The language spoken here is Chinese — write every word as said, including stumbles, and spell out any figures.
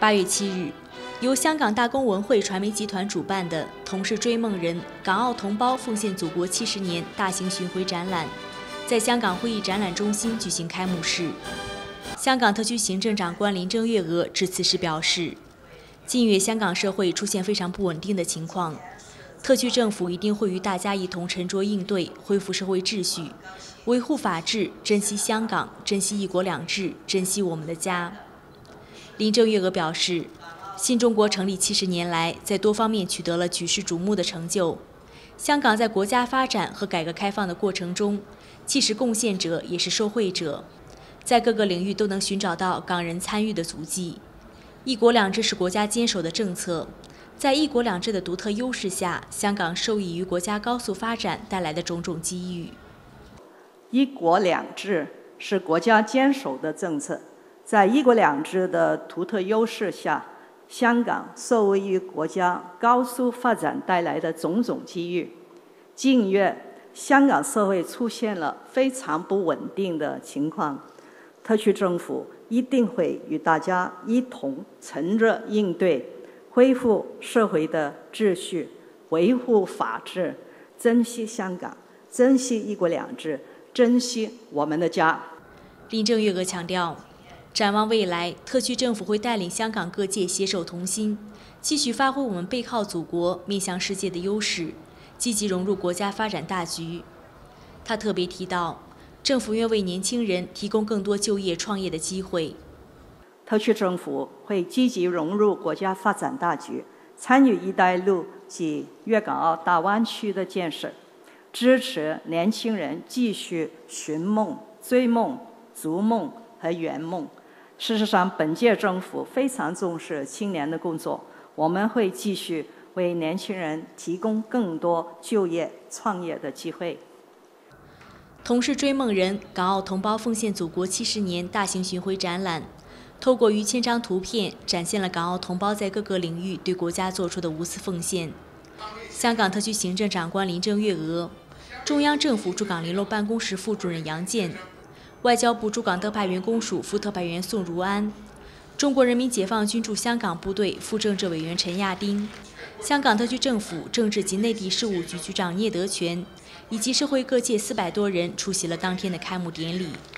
八月七日，由香港大公文汇传媒集团主办的“同是追梦人，港澳同胞奉献祖国七十年”大型巡回展览，在香港会议展览中心举行开幕式。香港特区行政长官林郑月娥致辞时表示，近月香港社会出现非常不稳定的情况，特区政府一定会与大家一同沉着应对，恢复社会秩序，维护法治，珍惜香港，珍惜一国两制，珍惜我们的家。林郑月娥表示，新中国成立七十年来，在多方面取得了举世瞩目的成就。香港在国家发展和改革开放的过程中，既是贡献者，也是受惠者，在各个领域都能寻找到港人参与的足迹。一国两制是国家坚守的政策，在一国两制的独特优势下，香港受益于国家高速发展带来的种种机遇。 一国两制是国家坚守的政策，在一国两制的独特优势下，香港受益于国家高速发展带来的种种机遇。近月，香港社会出现了非常不稳定的情况，特区政府一定会与大家一同沉着应对，恢复社会的秩序，维护法治，珍惜香港，珍惜一国两制，珍惜我们的家。 林郑月娥强调，展望未来，特区政府会带领香港各界携手同心，继续发挥我们背靠祖国、面向世界的优势，积极融入国家发展大局。他特别提到，政府愿为年轻人提供更多就业创业的机会。 特区政府会积极融入国家发展大局，参与“一带一路”及粤港澳大湾区的建设，支持年轻人继续寻梦、追梦、逐梦和圆梦。事实上，本届政府非常重视青年的工作，我们会继续为年轻人提供更多就业、创业的机会。 同是追梦人，港澳同胞奉献祖国七十年大型巡回展览，透过逾千张图片，展现了港澳同胞在各个领域对国家做出的无私奉献。香港特区行政长官林郑月娥、中央政府驻港联络办公室副主任杨健、外交部驻港特派员公署副特派员宋如安、中国人民解放军驻香港部队副政治委员陈亚丁、香港特区政府政治及内地事务局局长聂德权以及社会各界四百多人出席了当天的开幕典礼。